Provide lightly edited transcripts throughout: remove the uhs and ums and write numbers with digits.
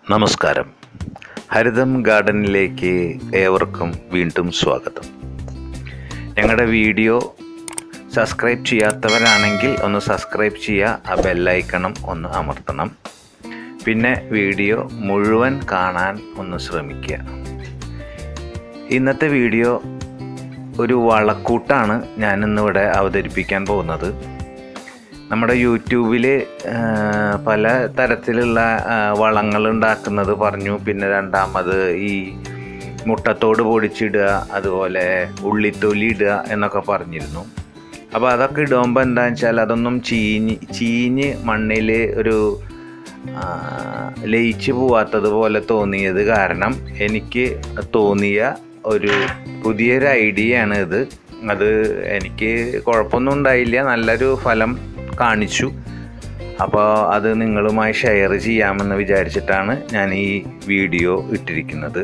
നമസ്കാരം. ഹരിതം ഗാർഡനിലേക്ക് ഏവർക്കും വീണ്ടും സ്വാഗതം. ഞങ്ങളുടെ വീഡിയോ സബ്സ്ക്രൈബ് ചെയ്യാത്തവരാണെങ്കിൽ ഒന്ന് സബ്സ്ക്രൈബ് ചെയ്യുക, ആ ബെല്ലൈക്കണം ഒന്ന് അമർത്തണം. പിന്നെ വീഡിയോ മുഴുവൻ കാണാൻ ഒന്ന് ശ്രമിക്കുക. ഇന്നത്തെ വീഡിയോ ഒരു വളക്കൂട്ടാണ് ഞാനിന്നിവിടെ അവതരിപ്പിക്കാൻ പോകുന്നത്. നമ്മുടെ യൂട്യൂബിൽ പല തരത്തിലുള്ള വളങ്ങൾ ഉണ്ടാക്കുന്നത് പറഞ്ഞു. പിന്നെ രണ്ടാമത് ഈ മുട്ടത്തോട് പൊടിച്ചിടുക, അതുപോലെ ഉള്ളിത്തൊലി ഇടുക എന്നൊക്കെ പറഞ്ഞിരുന്നു. അപ്പോൾ അതൊക്കെ ഇടുമ്പോൾ എന്താണെന്ന് വെച്ചാൽ അതൊന്നും ചീഞ്ഞ് മണ്ണിൽ ഒരു ലയിച്ച് പോവാത്തതുപോലെ തോന്നിയത് കാരണം എനിക്ക് തോന്നിയ ഒരു പുതിയൊരു ഐഡിയ ആണ് ഇത്. അത് എനിക്ക് കുഴപ്പമൊന്നും ഉണ്ടായില്ല, നല്ലൊരു ഫലം കാണിച്ചു. അപ്പോൾ അത് നിങ്ങളുമായി ഷെയർ ചെയ്യാമെന്ന് വിചാരിച്ചിട്ടാണ് ഞാൻ ഈ വീഡിയോ ഇട്ടിരിക്കുന്നത്.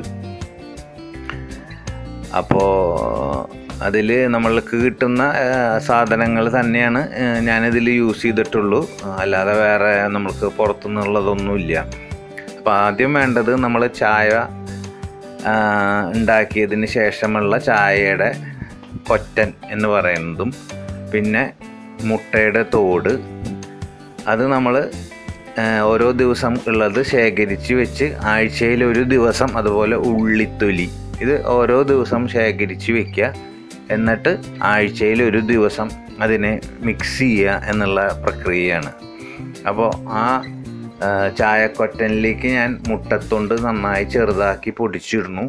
അപ്പോൾ അതിൽ നമ്മൾക്ക് കിട്ടുന്ന സാധനങ്ങൾ തന്നെയാണ് ഞാനിതിൽ യൂസ് ചെയ്തിട്ടുള്ളൂ, അല്ലാതെ വേറെ നമ്മൾക്ക് പുറത്തുനിന്നുള്ളതൊന്നുമില്ല. അപ്പോൾ ആദ്യം വേണ്ടത് നമ്മൾ ചായ ഉണ്ടാക്കിയതിന് ശേഷമുള്ള ചായയുടെ കൊറ്റൻ എന്ന് പറയുന്നതും, പിന്നെ മുട്ടയുടെ തോട്, അത് നമ്മൾ ഓരോ ദിവസം ഉള്ളത് ശേഖരിച്ച് വെച്ച് ആഴ്ചയിൽ ഒരു ദിവസം, അതുപോലെ ഉള്ളിത്തൊലി ഇത് ഓരോ ദിവസം ശേഖരിച്ച് വയ്ക്കുക. എന്നിട്ട് ആഴ്ചയിൽ ഒരു ദിവസം അതിനെ മിക്സ് ചെയ്യുക എന്നുള്ള പ്രക്രിയയാണ്. അപ്പോൾ ആ ചായക്കൊറ്റനിലേക്ക് ഞാൻ മുട്ടത്തൊണ്ട് നന്നായി ചെറുതാക്കി പൊടിച്ചിടുന്നു.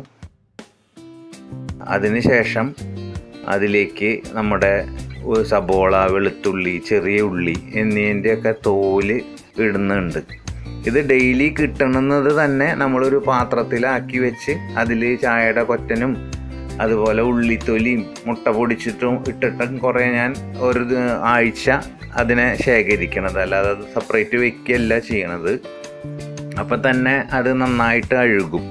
അതിനുശേഷം അതിലേക്ക് നമ്മുടെ സബോള, വെളുത്തുള്ളി, ചെറിയ ഉള്ളി എന്നിവൻ്റെയൊക്കെ തോല് ഇടുന്നുണ്ട്. ഇത് ഡെയിലി കിട്ടണമെന്നത് തന്നെ നമ്മളൊരു പാത്രത്തിലാക്കി വെച്ച് അതിൽ ചായയുടെ കൊറ്റനും അതുപോലെ ഉള്ളിത്തൊലിയും മുട്ട പൊടിച്ചിട്ടും ഇട്ടിട്ടും കുറേ ഞാൻ ഒരു ആഴ്ച അതിനെ ശേഖരിക്കണത്, അല്ലാതെ അത് സെപ്പറേറ്റ് വയ്ക്കുകയല്ല ചെയ്യണത്. അപ്പം തന്നെ അത് നന്നായിട്ട് അഴുകും.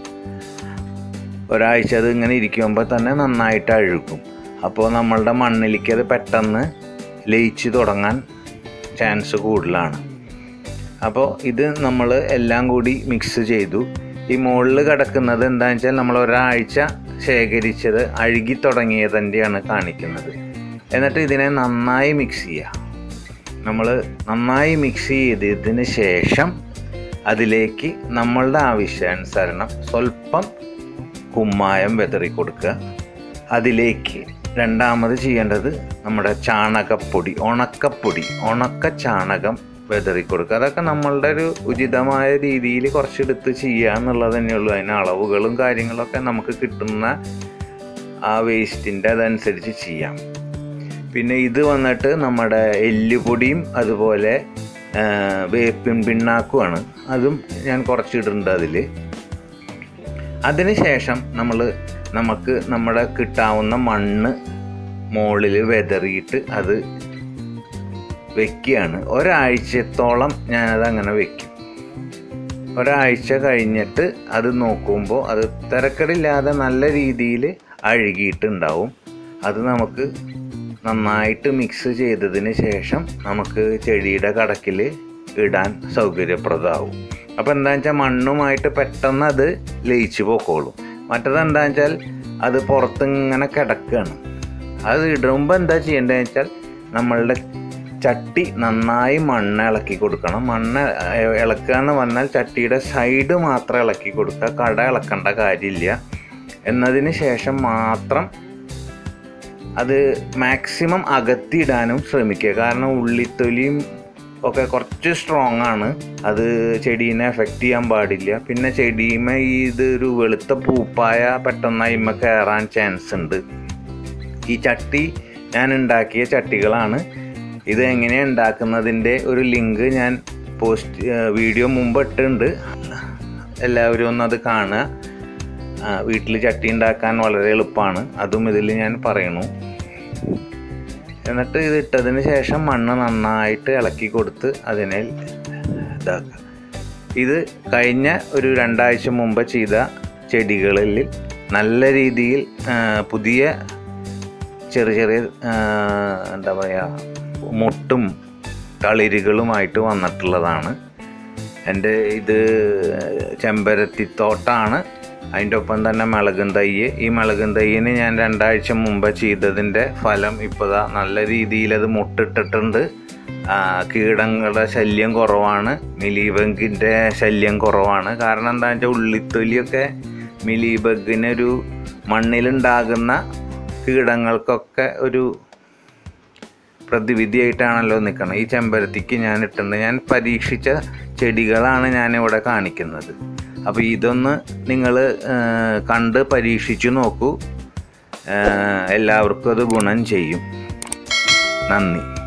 ഒരാഴ്ച അത് ഇങ്ങനെ ഇരിക്കുമ്പോൾ തന്നെ നന്നായിട്ട് അഴുകും. അപ്പോൾ നമ്മളുടെ മണ്ണിലേക്ക് അത് പെട്ടെന്ന് ലയിച്ച് തുടങ്ങാൻ ചാൻസ് കൂടുതലാണ്. അപ്പോൾ ഇത് നമ്മൾ എല്ലാം കൂടി മിക്സ് ചെയ്തു. ഈ മുകളിൽ കിടക്കുന്നത് എന്താണെന്ന് വെച്ചാൽ നമ്മൾ ഒരാഴ്ച ശേഖരിച്ചത് അഴുകി തുടങ്ങിയതിൻ്റെയാണ് കാണിക്കുന്നത്. എന്നിട്ട് ഇതിനെ നന്നായി മിക്സ് ചെയ്യുക. നമ്മൾ നന്നായി മിക്സ് ചെയ്തതിന് ശേഷം അതിലേക്ക് നമ്മളുടെ ആവശ്യാനുസരണം സ്വല്പം കുമ്മായം വിതറി കൊടുക്കുക. അതിലേക്ക് രണ്ടാമത് ചെയ്യേണ്ടത് നമ്മുടെ ചാണകപ്പൊടി, ഉണക്ക ചാണകം വിതറി കൊടുക്കുക. അതൊക്കെ നമ്മളുടെ ഒരു ഉചിതമായ രീതിയിൽ കുറച്ചെടുത്ത് ചെയ്യുക എന്നുള്ളത് തന്നെയുള്ളൂ. അതിന് അളവുകളും കാര്യങ്ങളൊക്കെ നമുക്ക് കിട്ടുന്ന ആ വേസ്റ്റിൻ്റെ അതനുസരിച്ച് ചെയ്യാം. പിന്നെ ഇത് വന്നിട്ട് നമ്മുടെ എല്ലുപൊടിയും അതുപോലെ വേപ്പിൻ പിണ്ണാക്കുമാണ്, അതും ഞാൻ കുറച്ചിടുന്നുണ്ട് അതിൽ. അതിന് ശേഷം നമുക്ക് നമ്മുടെ കിട്ടാവുന്ന മണ്ണ് മുകളിൽ വിതറിയിട്ട് അത് വെക്കുകയാണ്. ഒരാഴ്ചത്തോളം ഞാനത് അങ്ങനെ വെക്കും. ഒരാഴ്ച കഴിഞ്ഞിട്ട് അത് നോക്കുമ്പോൾ അത് തിരക്കടില്ലാതെ നല്ല രീതിയിൽ അഴുകിയിട്ടുണ്ടാവും. അത് നമുക്ക് നന്നായിട്ട് മിക്സ് ചെയ്തതിന് ശേഷം നമുക്ക് ചെടിയുടെ കടക്കിൽ ഇടാൻ സൗകര്യപ്രദമാവും. അപ്പോൾ എന്താണെന്ന് വെച്ചാൽ മണ്ണുമായിട്ട് പെട്ടെന്ന് അത് ലയിച്ച് പോക്കോളും. മറ്റത് എന്താണെന്ന് വെച്ചാൽ അത് പുറത്തിങ്ങനെ കിടക്കുകയാണ്. അത് ഇടുമ്പോൾ എന്താ ചെയ്യേണ്ടതെന്ന് വെച്ചാൽ നമ്മളുടെ ചട്ടി നന്നായി മണ്ണ് ഇളക്കി കൊടുക്കണം. മണ്ണ് ഇളക്കുക എന്ന് പറഞ്ഞാൽ ചട്ടിയുടെ സൈഡ് മാത്രം ഇളക്കി കൊടുക്കുക, കട ഇളക്കേണ്ട കാര്യമില്ല. എന്നതിന് ശേഷം മാത്രം അത് മാക്സിമം അകത്തിയിടാനും ശ്രമിക്കുക. കാരണം ഉള്ളിത്തൊലിയും ഒക്കെ കുറച്ച് സ്ട്രോങ് ആണ്, അത് ചെടീനെ എഫക്റ്റ് ചെയ്യാൻ പാടില്ല. പിന്നെ ചെടിയുമേ ഇതൊരു വെളുത്ത പൂപ്പായ പെട്ടെന്ന് അതിന്മേൽ കയറാൻ ചാൻസ് ഉണ്ട്. ഈ ചട്ടി ഞാൻ ഉണ്ടാക്കിയ ചട്ടികളാണ്. ഇത് എങ്ങനെയാണ് ഉണ്ടാക്കുന്നതിൻ്റെ ഒരു ലിങ്ക് ഞാൻ വീഡിയോ മുമ്പ് ഇട്ടിട്ടുണ്ട്, എല്ലാവരും ഒന്നത് കാണുക. വീട്ടിൽ ചട്ടി ഉണ്ടാക്കാൻ വളരെ എളുപ്പമാണ്, അതും ഇതിൽ ഞാൻ പറയണു. എന്നിട്ട് ഇത് ഇട്ടതിന് ശേഷം മണ്ണ് നന്നായിട്ട് ഇളക്കി കൊടുത്ത് അതിനെ ഇതാക്കുക. ഇത് കഴിഞ്ഞ ഒരു 2 ആഴ്ച മുമ്പ് ചെയ്ത ചെടികളിൽ നല്ല രീതിയിൽ പുതിയ ചെറിയ എന്താ പറയുക മുട്ടും തളിരുകളുമായിട്ട് വന്നിട്ടുള്ളതാണ്. എൻ്റെ ഇത് ചെമ്പരത്തിത്തോട്ടാണ്. അതിൻ്റെ ഒപ്പം തന്നെ മുളകും തൈ. ഈ മുളകും തൈയിന് ഞാൻ 2 ആഴ്ച മുമ്പ് ചെയ്തതിൻ്റെ ഫലം ഇപ്പോൾ നല്ല രീതിയിലത് മുട്ടിട്ടിട്ടുണ്ട്. കീടങ്ങളുടെ ശല്യം കുറവാണ്, മിലിബഗിൻ്റെ ശല്യം കുറവാണ്. കാരണം എന്താണെന്ന് വെച്ചാൽ ഉള്ളിത്തൊലിയൊക്കെ മിലിബഗിനൊരു മണ്ണിലുണ്ടാകുന്ന കീടങ്ങൾക്കൊക്കെ ഒരു പ്രതിവിധിയായിട്ടാണല്ലോ നിൽക്കണം. ഈ ചെമ്പരത്തിക്ക് ഞാൻ ഇട്ടിട്ടുണ്ട്. ഞാൻ പരീക്ഷിച്ച ചെടികളാണ് ഞാനിവിടെ കാണിക്കുന്നത്. അപ്പോൾ ഇതൊന്ന് നിങ്ങൾ കണ്ട് പരീക്ഷിച്ചു നോക്കൂ. എല്ലാവർക്കും അത് ഗുണം ചെയ്യും. നന്ദി.